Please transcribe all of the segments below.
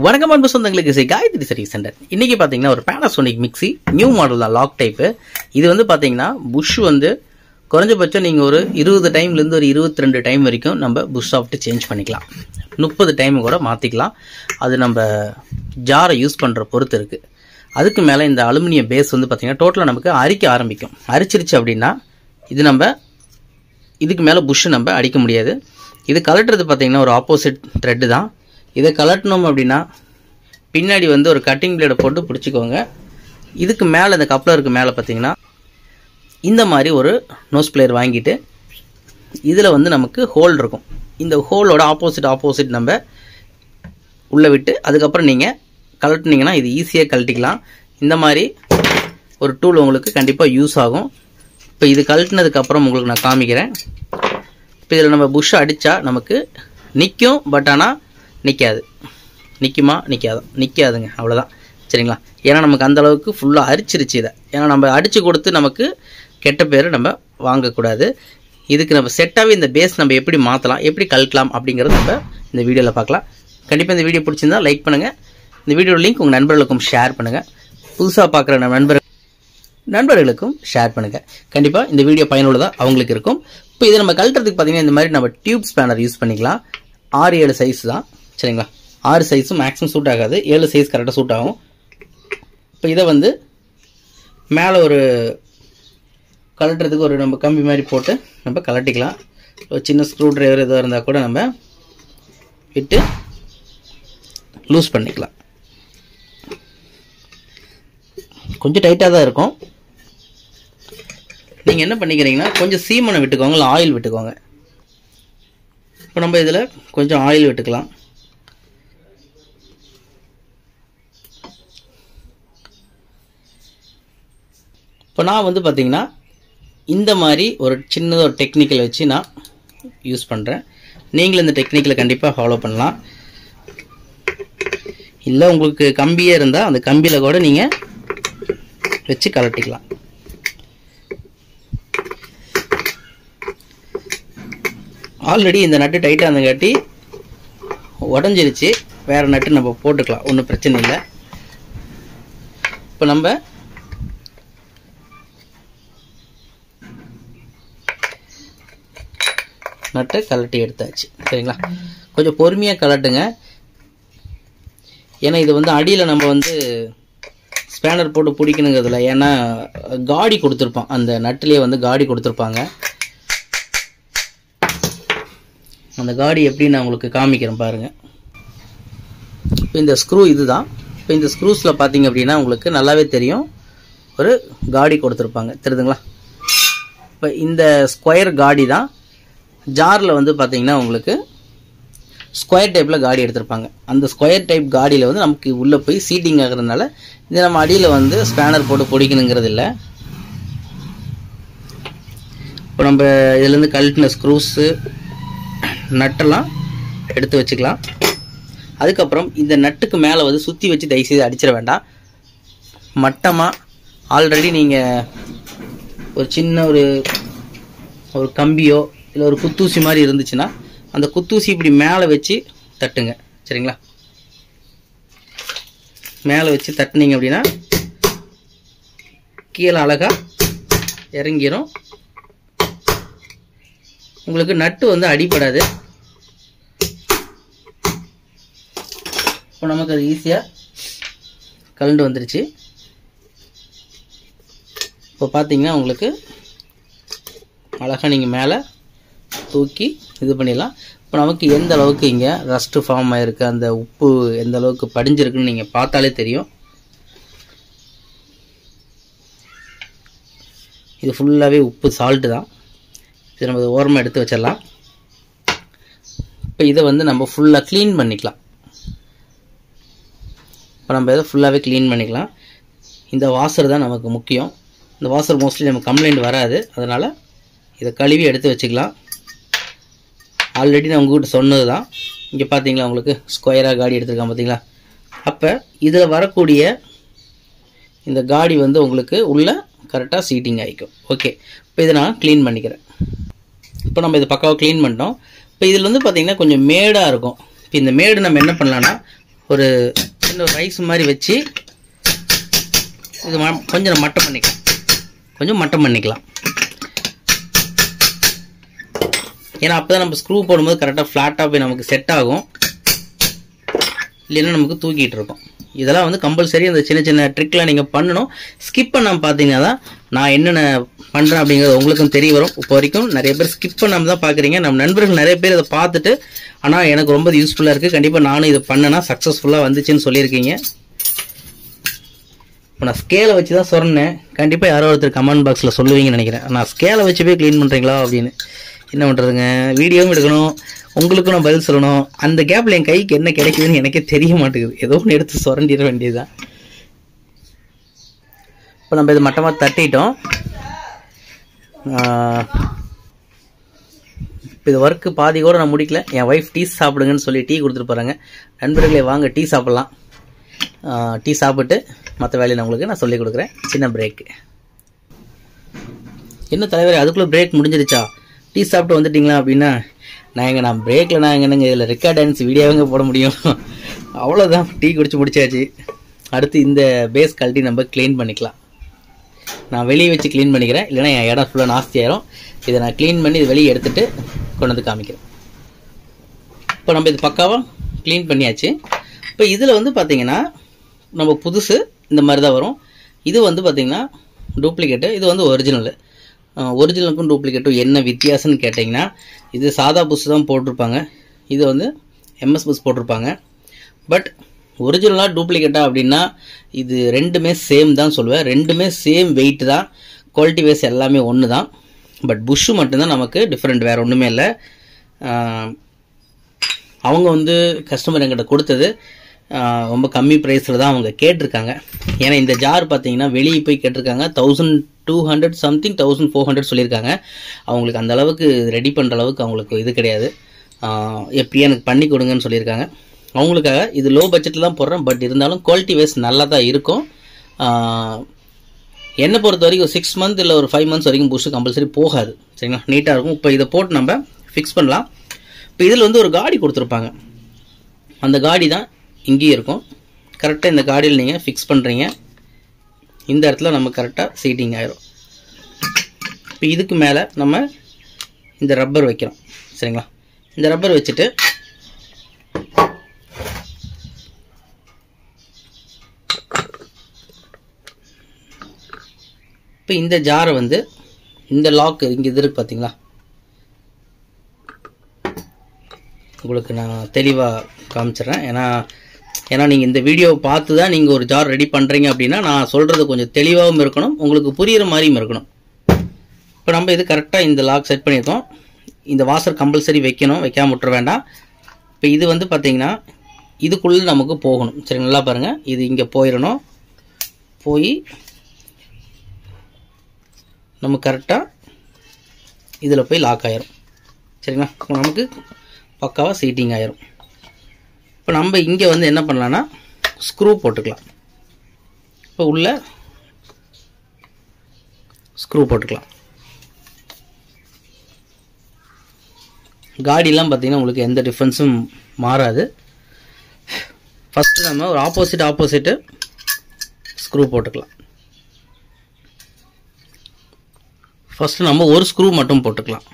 வணக்கம் அன்பு சொந்தங்களுக்கு காயத்ரி சர்வீஸ் சென்டர். இன்னைக்கு பாத்தீங்கன்னா ஒரு Panasonic மிக்ஸி நியூ மாடல் தான், லாக் டைப். இது வந்து பாத்தீங்கன்னா புஷ் வந்து குறைஞ்சபட்சம் நீங்க ஒரு 20 டைம்ல இருந்து ஒரு 22 டைம் வரைக்கும் நம்ம புஷ் சாஃப்ட் சேஞ்ச் பண்ணிக்கலாம். 30 டைம் கூட மாத்திக்கலாம். அது நம்ம ஜாரை யூஸ் பண்ற பொறுத்து இருக்கு. அதுக்கு மேல இந்த அலுமினியம் பேஸ் வந்து பாத்தீங்கன்னா டோட்டலா நமக்கு அரிக்க ஆரம்பிக்கும். அரிச்சிருச்சு அப்படின்னா இது நம்ம இதுக்கு மேல புஷ் நம்ம அடிக்க முடியாது. இது கலட்டுறது பாத்தீங்கன்னா ஒரு ஆப்போசிட் த்ரெட் தான். இதை கலட்டணும் அப்படின்னா பின்னாடி வந்து ஒரு கட்டிங் பிளேடை போட்டு பிடிச்சிக்கோங்க. இதுக்கு மேலே இந்த கப்ளருக்கு மேலே பார்த்தீங்கன்னா இந்த மாதிரி ஒரு நோஸ் பிளேயர் வாங்கிட்டு இதில் வந்து நமக்கு ஹோல் இருக்கும். இந்த ஹோலோட ஆப்போசிட் நம்ம உள்ளே விட்டு அதுக்கப்புறம் நீங்கள் கலட்டினீங்கன்னா இது ஈஸியாக கழட்டிக்கலாம். இந்த மாதிரி ஒரு டூல் உங்களுக்கு கண்டிப்பாக யூஸ் ஆகும். இப்போ இது கழட்டினதுக்கப்புறம் உங்களுக்கு நான் காமிக்கிறேன். இப்போ இதில் நம்ம புஷ் அடித்தா நமக்கு நிற்கும், பட் ஆனால் நிற்காது. நிற்குமா நிற்காதுங்க, அவ்வளோதான். சரிங்களா? ஏன்னா நமக்கு அந்த அளவுக்கு ஃபுல்லாக அரிச்சிருச்சு இதை. ஏன்னா நம்ம அடித்து கொடுத்து நமக்கு கெட்ட பேர் நம்ம வாங்கக்கூடாது. இதுக்கு நம்ம செட்டாகவே இந்த பேஸ் நம்ம எப்படி மாற்றலாம், எப்படி கழட்டலாம் அப்படிங்கிறது நம்ம இந்த வீடியோவில் பார்க்கலாம். கண்டிப்பாக இந்த வீடியோ பிடிச்சிருந்தா லைக் பண்ணுங்கள். இந்த வீடியோ லிங்க் உங்கள் நண்பர்களுக்கும் ஷேர் பண்ணுங்கள். புதுசாக பார்க்குற நண்பர்களுக்கும் ஷேர் பண்ணுங்கள். கண்டிப்பாக இந்த வீடியோ பயனுள்ளதாக அவங்களுக்கு இருக்கும். இப்போ இதை நம்ம கழட்டுறதுக்கு பார்த்தீங்கன்னா இந்த மாதிரி நம்ம டியூப் ஸ்பேனர் யூஸ் பண்ணிக்கலாம். 6-7 சைஸ் தான். சரிங்களா? 6 சைஸும் மேக்ஸிமம் சூட் ஆகாது, 7 சைஸ் கரெக்டாக சூட் ஆகும். இப்போ இதை வந்து மேலே ஒரு கலட்டுறதுக்கு ஒரு நம்ம கம்பி மாதிரி போட்டு நம்ம கலட்டிக்கலாம். ஒரு சின்ன ஸ்க்ரூ டிரைவர் எதுவாக இருந்தால் கூட நம்ம விட்டு லூஸ் பண்ணிக்கலாம். கொஞ்சம் டைட்டாக தான் இருக்கும். நீங்கள் என்ன பண்ணிக்கிறீங்கன்னா கொஞ்சம் சீமனை விட்டுக்கோங்க, இல்லை ஆயில் விட்டுக்கோங்க. இப்போ நம்ம இதில் கொஞ்சம் ஆயில் விட்டுக்கலாம். இப்போ நான் வந்து பார்த்தீங்கன்னா இந்த மாதிரி ஒரு சின்னதாக ஒரு டெக்னிக்கல் வச்சு நான் யூஸ் பண்ணுறேன். நீங்களும் இந்த டெக்னிக்கலை கண்டிப்பாக ஃபாலோ பண்ணலாம். இல்லை உங்களுக்கு கம்பியே இருந்தால் அந்த கம்பியில் கூட நீங்கள் வச்சு கலட்டிக்கலாம். ஆல்ரெடி இந்த நட்டு டைட்டாக இருந்தங்காட்டி உடஞ்சிருச்சு. வேறு நட்டு நம்ம போட்டுக்கலாம், ஒன்றும் பிரச்சனை இல்லை. இப்போ நம்ம நட்டை கலட்டி எடுத்தாச்சு. சரிங்களா? கொஞ்சம் பொறுமையாக கலட்டுங்க. ஏன்னா இது வந்து அடியில் நம்ம வந்து ஸ்பேனர் போட்டு பிடிக்கணுங்கிறதுல, ஏன்னா காடி கொடுத்துருப்பான், அந்த நட்டுலேயே வந்து காடி கொடுத்துருப்பாங்க. அந்த காடி எப்படி நான் உங்களுக்கு காமிக்கிறேன் பாருங்கள். இப்போ இந்த ஸ்க்ரூ இதுதான். இப்போ இந்த ஸ்க்ரூஸில் பார்த்தீங்க அப்படின்னா உங்களுக்கு நல்லாவே தெரியும், ஒரு காடி கொடுத்துருப்பாங்க. தெரியுதுங்களா? இப்போ இந்த ஸ்கொயர் காடி தான். ஜாரில் வந்து பார்த்தீங்கன்னா உங்களுக்கு ஸ்கொயர் டைப்பில் காடி எடுத்திருப்பாங்க. அந்த ஸ்கொயர் டைப் காடியில் வந்து நமக்கு உள்ளே போய் சீட்டிங் ஆகிறதுனால இது நம்ம அடியில் வந்து ஸ்பேனர் போட்டு பிடிக்கணுங்கிறது இல்லை. இப்போ நம்ம இதுலேருந்து கழட்டின ஸ்க்ரூஸு நட்டெல்லாம் எடுத்து வச்சுக்கலாம். அதுக்கப்புறம் இந்த நட்டுக்கு மேலே வந்து சுற்றி வச்சு தயவுசெய்து அடிச்சிட வேண்டாம். மட்டமாக ஆல்ரெடி நீங்கள் ஒரு சின்ன ஒரு கம்பியோ இல்லை ஒரு குத்தூசி மாதிரி இருந்துச்சுன்னா அந்த குத்தூசி இப்படி மேலே வச்சு தட்டுங்க. சரிங்களா? மேலே வச்சு தட்டுனீங்க அப்படின்னா கீழே அழகாக இறங்கிரும். உங்களுக்கு நட்டு வந்து அடிபடாது. இப்போ நமக்கு அது ஈஸியாக கலண்டு வந்துருச்சு. இப்போ பார்த்தீங்கன்னா உங்களுக்கு அழகாக நீங்கள் மேலே தூக்கி இது பண்ணிடலாம். இப்போ நமக்கு எந்த அளவுக்கு இங்கே ரஸ்ட்டு ஃபார்ம் ஆகிருக்கு, அந்த உப்பு எந்த அளவுக்கு படிஞ்சிருக்குன்னு நீங்கள் பார்த்தாலே தெரியும். இது ஃபுல்லாகவே உப்பு சால்ட்டு தான். இது நம்ம ஓரமாக எடுத்து வச்சிடலாம். இப்போ இதை வந்து நம்ம ஃபுல்லாக க்ளீன் பண்ணிக்கலாம். இப்போ நம்ம இதை ஃபுல்லாகவே க்ளீன் பண்ணிக்கலாம். இந்த வாஷர் தான் நமக்கு முக்கியம். இந்த வாஷர் மோஸ்ட்லி நமக்கு கம்ப்ளைண்ட் வராது, அதனால் இதை கழுவி எடுத்து வச்சுக்கலாம். ஆல்ரெடி நான் உங்கள்கிட்ட சொன்னது தான். இங்கே பார்த்தீங்களா உங்களுக்கு ஸ்கொயராக காடி எடுத்துருக்கான் பார்த்தீங்களா? அப்போ இதில் வரக்கூடிய இந்த காடி வந்து உங்களுக்கு உள்ளே கரெக்டாக சீட்டிங் ஆகிக்கும். ஓகே, இப்போ இதை நான் க்ளீன் பண்ணிக்கிறேன். இப்போ நம்ம இதை பக்காவாக க்ளீன் பண்ணிட்டோம். இப்போ இதில் வந்து பார்த்தீங்கன்னா கொஞ்சம் மேடாக இருக்கும். இப்போ இந்த மேடு நம்ம என்ன பண்ணலான்னா ஒரு சின்ன ரைஸ் மாதிரி வச்சு இது கொஞ்சம் மட்டம் பண்ணிக்கலாம். ஏன்னா அப்போ தான் நம்ம ஸ்க்ரூ போடும்போது கரெக்டாக ஃப்ளாட்டாக போய் நமக்கு செட் ஆகும், இல்லைன்னா நமக்கு தூக்கிட்டு இருக்கும். இதெல்லாம் வந்து கம்பல்சரி அந்த சின்ன சின்ன ட்ரிக்லாம் நீங்கள் பண்ணணும். ஸ்கிப் பண்ணாமல் பார்த்தீங்கன்னா தான் நான் என்னென்ன பண்ணுறேன் அப்படிங்கிறது உங்களுக்கும் தெரிய வரும். இப்போ வரைக்கும் நிறைய பேர் ஸ்கிப் பண்ணாமல் தான் பார்க்குறீங்க. நம்ம நண்பர்கள் நிறைய பேர் இதை பார்த்துட்டு ஆனால் எனக்கு ரொம்ப யூஸ்ஃபுல்லாக இருக்குது, கண்டிப்பாக நானும் இதை பண்ணேன்னா சக்ஸஸ்ஃபுல்லாக வந்துச்சுன்னு சொல்லியிருக்கீங்க. இப்போ நான் ஸ்கேலை வச்சு தான் சொன்னேன், கண்டிப்பாக யாரோ ஒருத்தர் கமெண்ட் பாக்ஸில் சொல்லுவீங்கன்னு நினைக்கிறேன். நான் ஸ்கேலை வச்சு போய் க்ளீன் பண்ணுறீங்களா அப்படின்னு. என்ன பண்ணுறதுங்க, வீடியோவும் எடுக்கணும், உங்களுக்கும் நான் பதில் சொல்லணும். அந்த கேப்பில் என் கைக்கு என்ன கிடைக்குதுன்னு எனக்கே தெரிய மாட்டேங்குது. ஏதோ ஒன்று எடுத்து சுரண்டிட வேண்டியதுதான். இப்போ நம்ம இது மட்டமாக தட்டிட்டோம். இப்போ இது ஒர்க்கு பாதி கூட நான் முடிக்கல. என் ஒய்ஃப் டீ சாப்பிடுங்கன்னு சொல்லி டீ கொடுத்துட்டு போகிறாங்க. நண்பர்களே வாங்க டீ சாப்பிட்லாம். டீ சாப்பிட்டு மற்ற வேலையை உங்களுக்கு நான் சொல்லிக் கொடுக்குறேன். சின்ன பிரேக்கு. என்ன தலைவரே அதுக்குள்ளே பிரேக் முடிஞ்சிருச்சா, டீ சாப்பிட்டு வந்துட்டிங்களா அப்படின்னா, நான் பிரேக்கில் நான் என்னங்க இதில் ரெக்கார்ட் டான்ஸ் வீடியோவங்க போட முடியும். அவ்வளோதான், டீ குடிச்சு முடிச்சாச்சு. அடுத்து இந்த பேஸ் கழட்டி நம்ம க்ளீன் பண்ணிக்கலாம். நான் வெளியே வச்சு க்ளீன் பண்ணிக்கிறேன், இல்லைனா என் இடம் ஃபுல்லாக நாஸ்தி ஆயிரும். இதை நான் க்ளீன் பண்ணி இது வெளியே எடுத்துகிட்டு கொண்டு வந்து காமிக்கிறேன். இப்போ நம்ம இது பக்காவாக க்ளீன் பண்ணியாச்சு. இப்போ இதில் வந்து பார்த்திங்கன்னா நம்ம புதுசு இந்த மாதிரி தான் வரும். இது வந்து பார்த்திங்கன்னா டூப்ளிகேட்டு, இது வந்து ஒரிஜினலு. ஒரிஜினலுக்கும் டூப்ளிகேட்டும் என்ன வித்தியாசம்னு கேட்டிங்கன்னா, இது சாதா புஷ் தான் போட்டிருப்பாங்க, இது வந்து எம்எஸ் புஷ் போட்டிருப்பாங்க. பட் ஒரிஜினலாக டூப்ளிகேட்டாக அப்படின்னா இது ரெண்டுமே சேம் தான் சொல்லுவேன். ரெண்டுமே சேம் வெயிட் தான், குவாலிட்டி வைஸ் எல்லாமே ஒன்று தான். பட் புஷ்ஷு மட்டும்தான் நமக்கு டிஃப்ரெண்ட், வேறு ஒன்றுமே இல்லை. அவங்க வந்து கஸ்டமர் என்கிட்ட கொடுத்தது ரொம்ப கம்மி ப்ரைஸில் தான் அவங்க கேட்டிருக்காங்க. ஏன்னா இந்த ஜார் பார்த்தீங்கன்னா வெளியே போய் கேட்டிருக்காங்க 1200 சம்திங் 1400 சொல்லியிருக்காங்க. அவங்களுக்கு அந்த அளவுக்கு ரெடி பண்ணுற அளவுக்கு அவங்களுக்கு இது கிடையாது. எப்படியே எனக்கு பண்ணி கொடுங்கன்னு சொல்லியிருக்காங்க. அவங்களுக்காக இது லோ பட்ஜெட்டில் தான் போடுறேன். பட் இருந்தாலும் குவாலிட்டி வைஸ் நல்லா தான் இருக்கும். என்னை பொறுத்த வரைக்கும் 6 மந்த் இல்லை ஒரு 5 மந்த்ஸ் வரைக்கும் புஷ் கம்பல்சரி போகாது. சரிங்களா, நீட்டாக இருக்கும். இப்போ இதை போட்டு நம்ம ஃபிக்ஸ் பண்ணலாம். இப்போ இதில் வந்து ஒரு காடி கொடுத்துருப்பாங்க, அந்த காடி தான் இங்கேயும் இருக்கும். கரெக்டாக இந்த காடியில் நீங்கள் ஃபிக்ஸ் பண்ணுறீங்க, இந்த இடத்துல நம்ம கரெக்டாக சீட்டிங் ஆயிரும். இப்போ இதுக்கு மேலே நம்ம இந்த ரப்பர் வைக்கிறோம். சரிங்களா, இந்த ரப்பர் வச்சுட்டு இப்போ இந்த ஜாரை வந்து இந்த லாக் இங்கே இது இருக்குது பார்த்தீங்களா, உங்களுக்கு நான் தெளிவாக காமிச்சிட்றேன். ஏன்னா நீங்கள் இந்த வீடியோவை பார்த்து தான் நீங்கள் ஒரு ஜார் ரெடி பண்ணுறீங்க அப்படின்னா நான் சொல்கிறது கொஞ்சம் தெளிவாகவும் இருக்கணும், உங்களுக்கு புரிகிற மாதிரியும் இருக்கணும். இப்போ நம்ம இது கரெக்டாக இந்த லாக் செட் பண்ணியிருக்கோம். இந்த வாசர் கம்பல்சரி வைக்கணும், வைக்காம விட்டுற வேண்டாம். இப்போ இது வந்து பார்த்தீங்கன்னா இதுக்குள்ளே நமக்கு போகணும். சரி, நல்லா பாருங்கள், இது இங்கே போயிடணும். போய் நம்ம கரெக்டாக இதில் போய் லாக் ஆயிரும். சரிங்களா, நமக்கு பக்காவாக சீட்டிங் ஆயிரும். இப்போ நம்ம இங்கே வந்து என்ன பண்ணலான்னா ஸ்க்ரூ போட்டுக்கலாம். இப்போ உள்ள ஸ்க்ரூ போட்டுக்கலாம். காடிலாம் பார்த்தீங்கன்னா உங்களுக்கு எந்த டிஃப்ரென்ஸும் மாறாது. ஃபஸ்ட்டு நம்ம ஒரு ஆப்போசிட்டு ஸ்க்ரூ போட்டுக்கலாம். ஃபஸ்ட்டு நம்ம ஒரு ஸ்க்ரூ மட்டும் போட்டுக்கலாம்.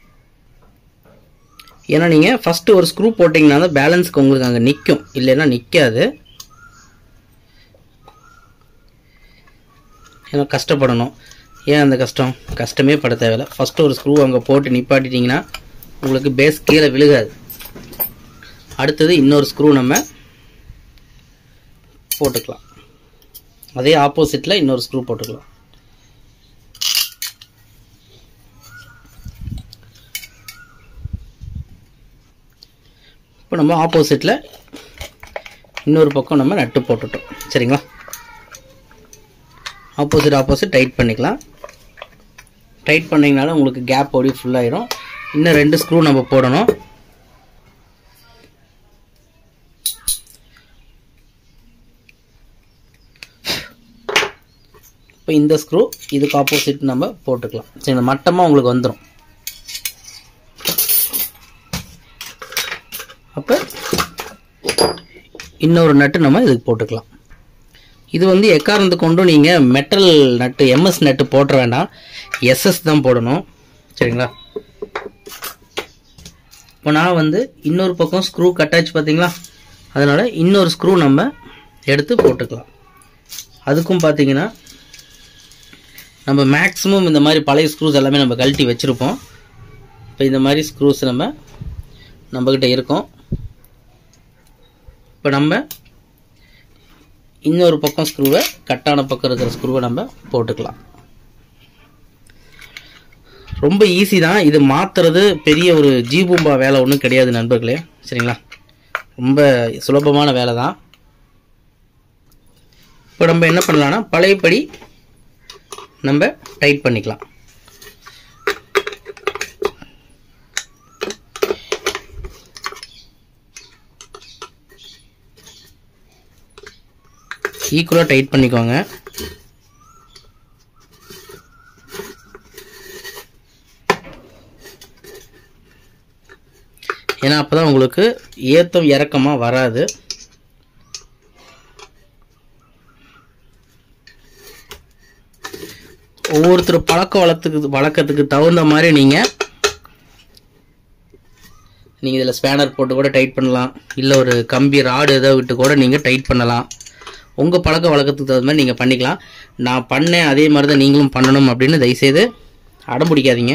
ஏன்னா நீங்கள் ஃபஸ்ட்டு ஒரு ஸ்க்ரூ போட்டிங்கன்னா தான் பேலன்ஸுக்கு உங்களுக்கு அங்கே நிற்கும், இல்லைன்னா நிற்காது. ஏன்னா கஷ்டப்படணும். ஏன் அந்த கஷ்டமே பட தேவையில்லை. ஃபஸ்ட்டு ஒரு ஸ்க்ரூ அங்கே போட்டு நிப்பாட்டிட்டிங்கன்னா உங்களுக்கு பேஸ் கீழே விழுகாது. அடுத்தது இன்னொரு ஸ்க்ரூ நம்ம போட்டுக்கலாம். அதே ஆப்போசிட்டில் இன்னொரு ஸ்க்ரூ போட்டுக்கலாம். இப்போ நம்ம ஆப்போசிட்டில் இன்னொரு பக்கம் நம்ம நட்டு போட்டுட்டோம். சரிங்களா, ஆப்போசிட் டைட் பண்ணிக்கலாம். டைட் பண்ணிங்கனால உங்களுக்கு கேப் ஓடி ஃபுல்லாகிடும். இன்னும் 2 ஸ்க்ரூ நம்ம போடணும். இப்போ இந்த ஸ்க்ரூ இதுக்கு ஆப்போசிட் நம்ம போட்டுக்கலாம். சரி, இந்த மட்டமாக உங்களுக்கு வந்துடும். அப்போ இன்னொரு நட்டு நம்ம இதுக்கு போட்டுக்கலாம். இது வந்து எக்காரணத்து கொண்டும் நீங்கள் மெட்டல் நட்டு எம்எஸ் நட்டு போட்டுற வேண்டாம், எஸ்எஸ் தான் போடணும். சரிங்களா? இப்போ நான் வந்து இன்னொரு பக்கம் ஸ்க்ரூ கட்டாச்சு பார்த்தீங்களா, அதனால் இன்னொரு ஸ்க்ரூ நம்ம எடுத்து போட்டுக்கலாம். அதுக்கும் பார்த்தீங்கன்னா நம்ம மேக்ஸிமம் இந்த மாதிரி பழைய ஸ்க்ரூஸ் எல்லாமே நம்ம கழட்டி வச்சுருப்போம். இப்போ இந்த மாதிரி ஸ்க்ரூஸ் நம்மக்கிட்ட இருக்கும். இப்போ நம்ம இன்னொரு பக்கம் ஸ்க்ரூவை, கட்டான பக்கம் இருக்கிற ஸ்க்ரூவை நம்ம போட்டுக்கலாம். ரொம்ப ஈஸி தான் இது மாற்றுறது, பெரிய ஒரு ஜீபூம்பா வேலை ஒன்றும் கிடையாது நண்பர்களே. சரிங்களா? ரொம்ப சுலபமான வேலை தான். இப்போ நம்ம என்ன பண்ணலாம்னா பழையபடி நம்ம டைட் பண்ணிக்கலாம். ஈக்குவலாக டைட் பண்ணிக்கோங்க. ஏன்னா அப்போ தான் உங்களுக்கு ஏத்தம் இறக்கமாக வராது. ஒவ்வொருத்தர் வழக்கத்துக்கு தகுந்த மாதிரி நீங்கள் இதில் ஸ்பேனர் போட்டு கூட டைட் பண்ணலாம், இல்லை ஒரு கம்பி ராடு எதை விட்டு கூட நீங்கள் டைட் பண்ணலாம். உங்கள் வழக்கத்துக்கு தகுந்த மாதிரி நீங்கள் பண்ணிக்கலாம். நான் பண்ணேன் அதே மாதிரி தான் நீங்களும் பண்ணணும் அப்படின்னு தயவுசெய்து அடம் பிடிக்காதீங்க.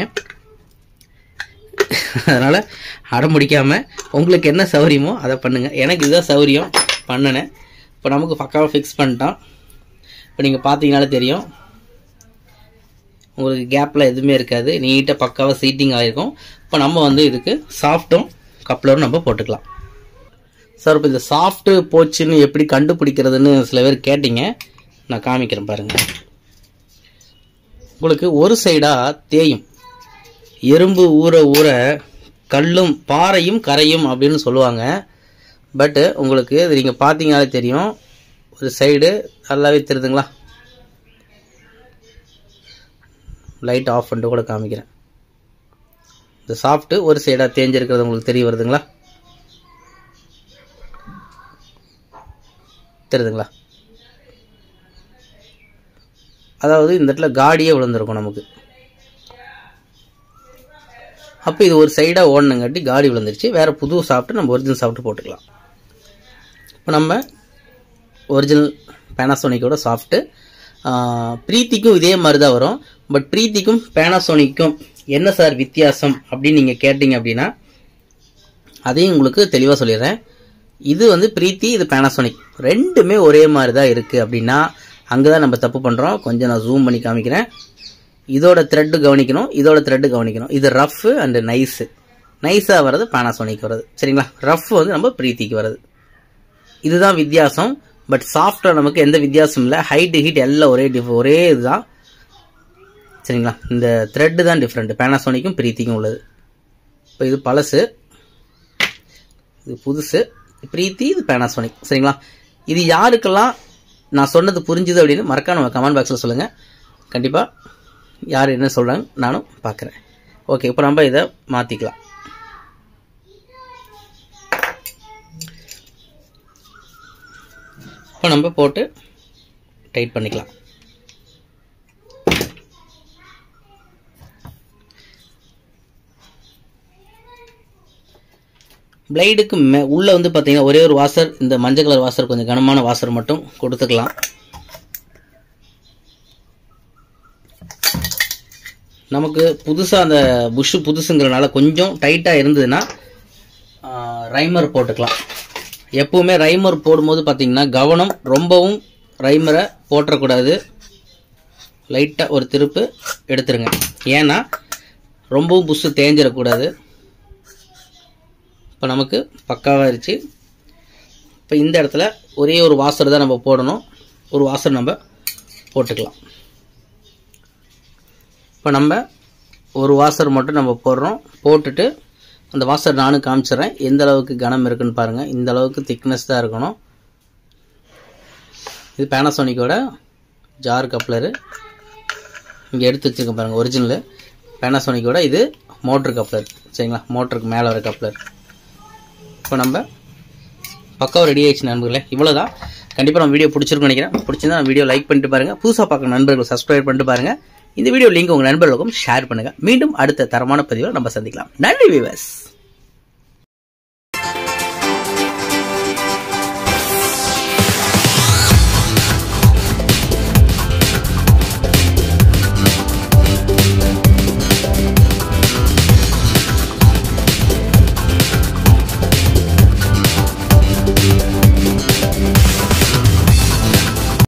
அதனால் அடம் பிடிக்காமல் உங்களுக்கு என்ன சௌகரியமோ அதை பண்ணுங்கள். எனக்கு இதுதான் சௌகரியம், பண்ணினேன். இப்போ நமக்கு பக்காவாக ஃபிக்ஸ் பண்ணிட்டோம். இப்போ நீங்கள் பார்த்தீங்கனாலே தெரியும், உங்களுக்கு கேப்பில் எதுவுமே இருக்காது, நீட்டாக பக்காவாக சீட்டிங் ஆகிருக்கும். இப்போ நம்ம வந்து இதுக்கு சாஃப்ட்டும் கப்ளரும் நம்ம போட்டுக்கலாம். சார் இப்போ இந்த சாஃப்ட்டு போச்சுன்னு எப்படி கண்டுபிடிக்கிறதுன்னு சில பேர் கேட்டிங்க, நான் காமிக்கிறேன் பாருங்கள். உங்களுக்கு ஒரு சைடாக தேயும், எறும்பு ஊற ஊற கல்லும் பாறையும் கரையும் அப்படின்னு சொல்லுவாங்க. பட்டு உங்களுக்கு இது நீங்கள் பார்த்தீங்கனாலே தெரியும், ஒரு சைடு நல்லாவே தெரியுதுங்களா? லைட் ஆஃப் பண்ணிட்டு கூட காமிக்கிறேன். இந்த சாஃப்ட்டு ஒரு சைடாக தேஞ்சிருக்கிறது உங்களுக்கு தெரிய வருதுங்களா? தெரியுதுங்களா? அதாவது இந்த இடத்துல காடியே விழுந்திருக்கும் நமக்கு. அப்போ இது ஒரு சைடாக ஓடணுங்காட்டி காடி விழுந்துருச்சு. வேறு புது சாஃப்ட்டு நம்ம ஒரிஜினல் சாஃப்ட்டு போட்டுக்கலாம். இப்போ நம்ம ஒரிஜினல் பேனாசோனிக்கோட சாஃப்ட்டு பிரீத்திக்கும் இதே மாதிரி தான் வரும். பட் பிரீத்திக்கும் பேனாசோனிக்கும் என்ன சார் வித்தியாசம் அப்படின்னு நீங்கள் கேட்டிங்க அப்படின்னா அதையும் உங்களுக்கு தெளிவாக சொல்லிடுறேன். இது வந்து பிரீத்தி, இது பேனாசோனிக், ரெண்டுமே ஒரே மாதிரி தான் இருக்குது அப்படின்னா அங்கே தான் நம்ம தப்பு பண்ணுறோம். கொஞ்சம் நான் ஜூம் பண்ணி காமிக்கிறேன். இதோட த்ரெட்டு கவனிக்கணும், இதோட த்ரெட்டு கவனிக்கணும். இது ரஃப் அண்டு நைஸு. நைஸாக வர்றது பேனாசோனிக் வருது. சரிங்களா? ரஃப் வந்து நம்ம பிரீத்திக்கு வருது. இதுதான் வித்தியாசம். பட் சாஃப்ட்வேர் நமக்கு எந்த வித்தியாசம் இல்லை. ஹைட்டு ஹீட் எல்லாம் ஒரே இதுதான். சரிங்களா? இந்த த்ரெட்டு தான் டிஃப்ரெண்ட் பேனாசோனிக்கும் பிரீத்திக்கும் உள்ளது. இப்போ இது பழசு, இது புதுசு. பிரீத்தி, இது பேனாசோனிக். சரிங்களா? இது யாருக்கெல்லாம் நான் சொன்னது புரிஞ்சுது அப்படின்னு மறக்காம நம்ம கமெண்ட் பாக்ஸில் சொல்லுங்கள். கண்டிப்பாக யார் என்ன சொல்கிறாங்க நானும் பார்க்குறேன். ஓகே, இப்போ நம்ம இதை மாற்றிக்கலாம். இப்போ நம்ம போட்டு டைட் பண்ணிக்கலாம். பிளைடுக்கு உள்ளே வந்து பார்த்தீங்கன்னா ஒரே ஒரு வாசர், இந்த மஞ்சள் கலர் வாசர், கொஞ்சம் கனமான வாசர் மட்டும் கொடுத்துக்கலாம். நமக்கு புதுசாக அந்த புஷ்ஷு புதுசுங்கிறனால கொஞ்சம் டைட்டாக இருந்ததுன்னா ரைமர் போட்டுக்கலாம். எப்பவுமே ரைமர் போடும்போது பார்த்தீங்கன்னா கவனம், ரொம்பவும் ரைமரை போட்டுறக்கூடாது. லைட்டாக ஒரு திருப்பு எடுத்துருங்க, ஏன்னா ரொம்பவும் புஷ்ஷு தேஞ்சிடக்கூடாது. இப்போ நமக்கு பக்காவாகிருச்சு. இப்போ இந்த இடத்துல ஒரே ஒரு வாசர் தான் நம்ம போடணும். ஒரு வாசர் நம்ம போட்டுக்கலாம். இப்போ நம்ம ஒரு வாசர் மட்டும் நம்ம போடுறோம். போட்டுட்டு அந்த வாசர் நானும் காமிச்சிட்றேன் எந்த அளவுக்கு கனம் இருக்குன்னு பாருங்கள். இந்த அளவுக்கு திக்னஸ் தான் இருக்கணும். இது பேனாசோனிக்கோட ஜார் கப்ளரு இங்கே எடுத்து வச்சுருக்கேன் பாருங்கள், ஒரிஜினலு பேனாசோனிக்கோட. இது மோட்ரு கப்ளர். சரிங்களா? மோட்டருக்கு மேலே வர கப்ளர். இப்போ நம்ம பக்காவாக ரெடி ஆயிடுச்சு நண்பர்களே. இவ்வளோதான். கண்டிப்பாக நம்ம வீடியோ பிடிச்சிருக்குன்னு நினைக்கிறேன். பிடிச்சிருந்தா வீடியோ லைக் பண்ணிட்டு பாருங்கள். புதுசாக பார்க்குற நண்பர்கள் சப்ஸ்கிரைப் பண்ணிட்டு பாருங்கள். இந்த வீடியோ லிங்க் உங்கள் நண்பர்களுக்கும் ஷேர் பண்ணுங்கள். மீண்டும் அடுத்த தரமான பதிவில் நம்ம சந்திக்கலாம். நன்றி வியூவர்ஸ்.